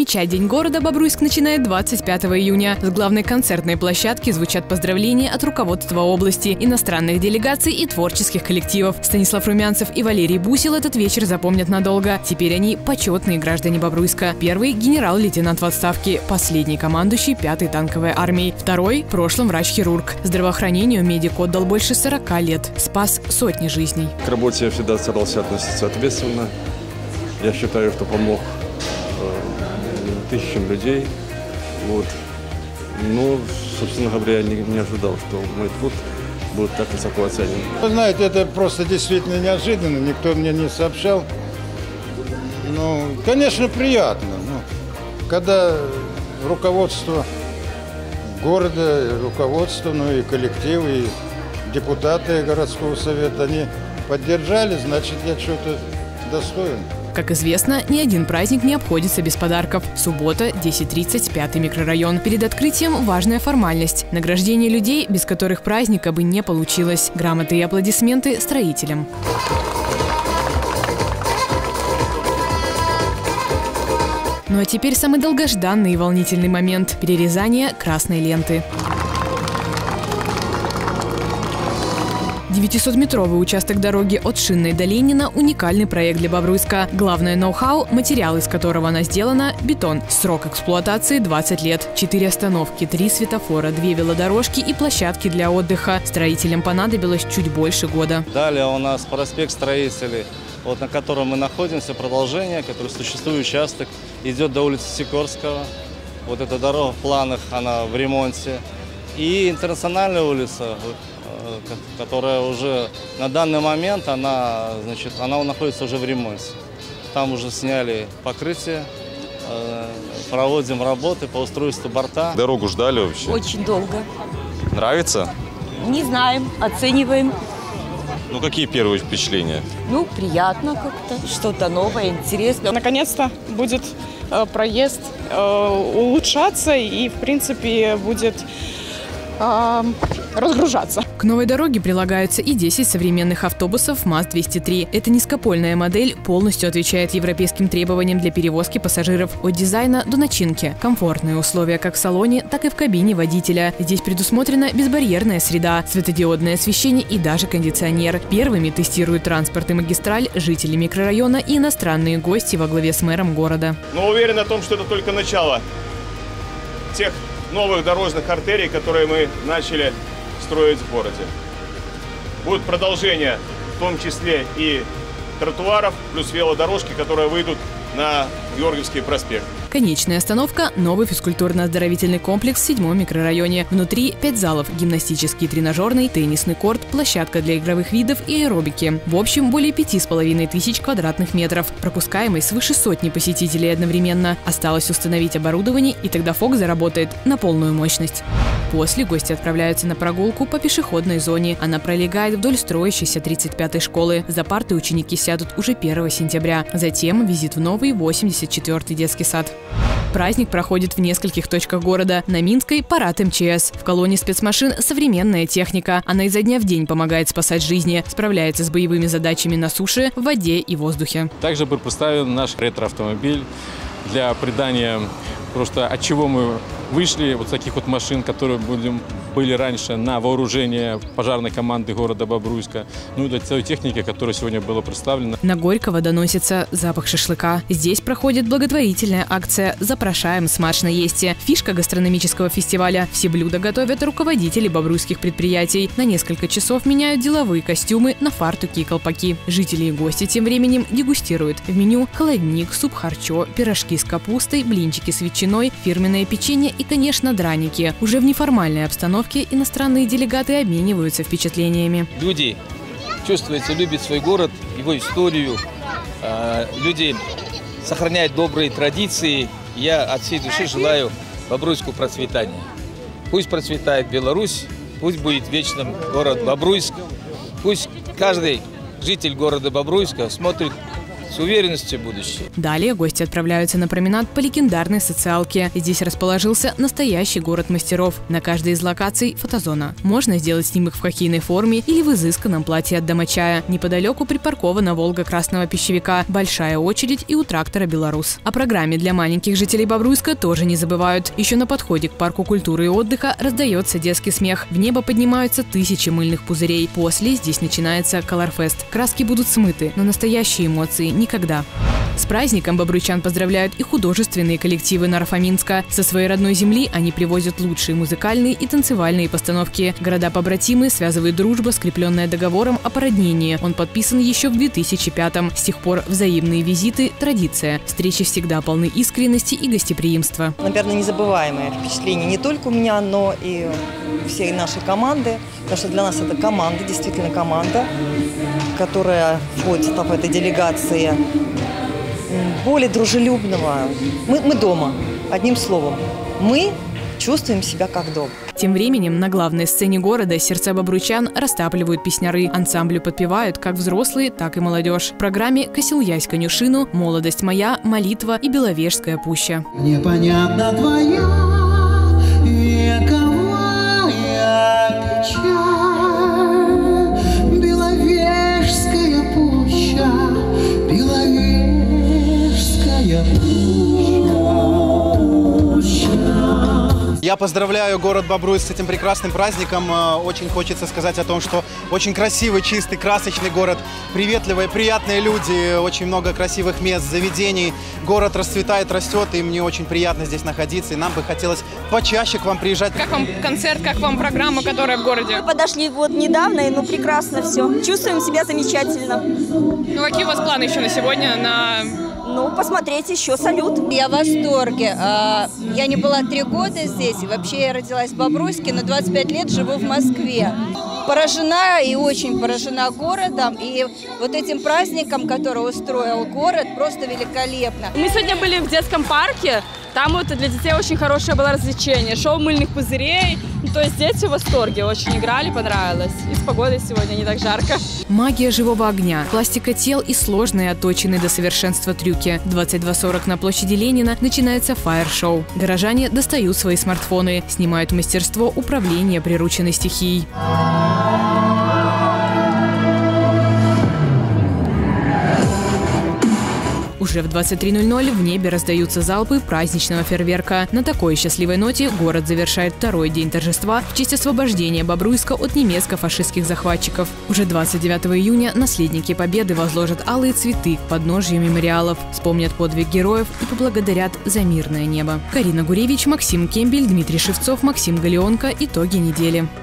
Отмечать День города Бобруйск начинает 25 июня. С главной концертной площадки звучат поздравления от руководства области, иностранных делегаций и творческих коллективов. Станислав Румянцев и Валерий Бусил этот вечер запомнят надолго. Теперь они почетные граждане Бобруйска. Первый – генерал-лейтенант в отставке, последний командующий 5-й танковой армией. Второй – в прошлом врач-хирург. Здравоохранению медик отдал больше 40 лет, спас сотни жизней. К работе я всегда старался относиться ответственно. Я считаю, что помог тысячам людей. Вот. Но, собственно говоря, я не ожидал, что мой труд будет так высоко оценен. Вы знаете, это просто действительно неожиданно, никто мне не сообщал. Ну, конечно, приятно. Когда руководство города, руководство, ну и коллектив, и депутаты городского совета, они поддержали, значит, я что-то достоин. Как известно, ни один праздник не обходится без подарков. Суббота, 10:30, 5-й микрорайон. Перед открытием важная формальность – награждение людей, без которых праздника бы не получилось. Грамоты и аплодисменты строителям. Ну а теперь самый долгожданный и волнительный момент – перерезание красной ленты. 900-метровый участок дороги от Шинной до Ленина – уникальный проект для Бобруйска. Главное ноу-хау – материал, из которого она сделана – бетон. Срок эксплуатации – 20 лет. 4 остановки, 3 светофора, 2 велодорожки и площадки для отдыха. Строителям понадобилось чуть больше года. Далее у нас проспект Строителей, на котором мы находимся, продолжение, который существует участок, идет до улицы Сикорского. Вот эта дорога в планах, она в ремонте. И Интернациональная улица, которая уже на данный момент она находится уже в ремонте. Там уже сняли покрытие, проводим работы по устройству борта. Дорогу ждали вообще? Очень долго. Нравится? Не знаем, оцениваем. Ну, какие первые впечатления? Ну, приятно как-то, что-то новое, интересное. Наконец-то будет проезд улучшаться и, в принципе, будет разгружаться. К новой дороге прилагаются и 10 современных автобусов МАЗ-203. Эта низкопольная модель полностью отвечает европейским требованиям для перевозки пассажиров от дизайна до начинки. Комфортные условия как в салоне, так и в кабине водителя. Здесь предусмотрена безбарьерная среда, светодиодное освещение и даже кондиционер. Первыми тестируют транспорт и магистраль жители микрорайона и иностранные гости во главе с мэром города. Но уверен о том, что это только начало тех новых дорожных артерий, которые мы начали строить в городе. Будет продолжение, в том числе и тротуаров, плюс велодорожки, которые выйдут на Георгиевский проспект. Конечная остановка – новый физкультурно-оздоровительный комплекс в 7-м микрорайоне. Внутри 5 залов – гимнастический, тренажерный, теннисный корт, площадка для игровых видов и аэробики. В общем, более 5500 квадратных метров. Пропускаемость свыше сотни посетителей одновременно. Осталось установить оборудование, и тогда ФОК заработает на полную мощность. После гости отправляются на прогулку по пешеходной зоне. Она пролегает вдоль строящейся 35-й школы. За парты ученики сядут уже 1 сентября. Затем визит в новый 84-й детский сад. Праздник проходит в нескольких точках города. На Минской – парад МЧС. В колонне спецмашин – современная техника. Она изо дня в день помогает спасать жизни. Справляется с боевыми задачами на суше, в воде и воздухе. Также был представлен наш ретро-автомобиль для придания просто от чего мы вышли, вот таких вот машин, которые были раньше на вооружение пожарной команды города Бобруйска, ну и для той техники, которая сегодня была представлена. На Горького доносится запах шашлыка. Здесь проходит благотворительная акция «Запрошаем смачно есте». Фишка гастрономического фестиваля. Все блюда готовят руководители бобруйских предприятий. На несколько часов меняют деловые костюмы на фартуки и колпаки. Жители и гости тем временем дегустируют. В меню холодник, суп-харчо, пирожки с капустой, блинчики с ветчиной, фирменное печенье и, конечно, драники. Уже в неформальной обстановке иностранные делегаты обмениваются впечатлениями. Люди, чувствуется, любят свой город, его историю. Люди сохраняют добрые традиции. Я от всей души желаю Бобруйску процветания. Пусть процветает Беларусь, пусть будет вечным город Бобруйск. Пусть каждый житель города Бобруйска смотрит с уверенностью в будущее. Далее гости отправляются на променад по легендарной социалке. Здесь расположился настоящий город мастеров. На каждой из локаций фотозона. Можно сделать снимок в хоккейной форме или в изысканном платье от домочая. Неподалеку припаркована «Волга» красного пищевика. Большая очередь и у трактора «Беларус». О программе для маленьких жителей Бобруйска тоже не забывают. Еще на подходе к парку культуры и отдыха раздается детский смех. В небо поднимаются тысячи мыльных пузырей. После здесь начинается колорфест. Краски будут смыты, но настоящие эмоции никогда. С праздником бобруйчан поздравляют и художественные коллективы Нарфаминска. Со своей родной земли они привозят лучшие музыкальные и танцевальные постановки. Города-побратимы связывает дружба, скрепленная договором о породнении. Он подписан еще в 2005-м. С тех пор взаимные визиты – традиция. Встречи всегда полны искренности и гостеприимства. Наверное, незабываемое впечатление не только у меня, но и всей нашей команды. Потому что для нас это команда, действительно команда, которая входит в этой делегации. Более дружелюбного. Мы дома. Одним словом, мы чувствуем себя как дома. Тем временем на главной сцене города сердца бобруйчан растапливают песняры. Ансамблю подпевают как взрослые, так и молодежь. В программе «Косилъясь конюшину», «Молодость моя», «Молитва» и «Беловежская пуща». Непонятна твоя вековая печаль, Беловежская пуща, Беловежская пуща. Я поздравляю город Бобруйск с этим прекрасным праздником. Очень хочется сказать о том, что очень красивый, чистый, красочный город, приветливые, приятные люди, очень много красивых мест, заведений. Город расцветает, растет, и мне очень приятно здесь находиться. И нам бы хотелось почаще к вам приезжать. Как вам концерт, как вам программа, которая в городе? Мы подошли вот недавно, и прекрасно все. Чувствуем себя замечательно. Ну, какие у вас планы еще на сегодня, Ну, посмотреть еще салют. Я в восторге. Я не была 3 года здесь. Вообще я родилась в Бобруйске, но 25 лет живу в Москве. Поражена и очень поражена городом. И вот этим праздником, который устроил город, просто великолепно. Мы сегодня были в детском парке. Там вот для детей очень хорошее было развлечение. Шоу мыльных пузырей. То есть дети в восторге. Очень играли, понравилось. И с погодой сегодня не так жарко. Магия живого огня, пластика тел и сложные, отточенные до совершенства трюки. В 22:40 на площади Ленина начинается фаер-шоу. Горожане достают свои смартфоны, снимают мастерство управления прирученной стихией. Уже в 23:00 в небе раздаются залпы праздничного фейерверка. На такой счастливой ноте город завершает 2-й день торжества в честь освобождения Бобруйска от немецко-фашистских захватчиков. Уже 29 июня наследники Победы возложат алые цветы к подножию мемориалов, вспомнят подвиг героев и поблагодарят за мирное небо. Карина Гуревич, Максим Кембель, Дмитрий Шевцов, Максим Галеонко. Итоги недели.